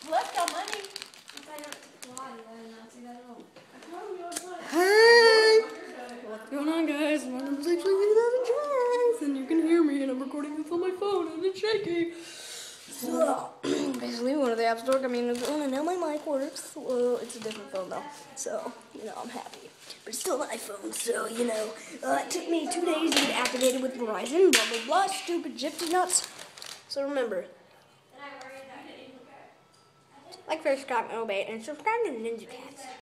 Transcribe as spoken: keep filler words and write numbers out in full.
Left our money. Hey! What's going on, guys? My number's actually getting out of tracks, and you can hear me, and I'm recording this on my phone, and it's shaky. So, basically, one of the app store got me in the phone, and now my mic works. Well, it's a different phone, though, so, you know, I'm happy. But it's still an iPhone, so, you know, uh, it took me two days to get activated with Verizon, blah, blah, blah, stupid gypsy nuts. So remember, like, fair, subscribe, and obey, and subscribe to Ninja Cats.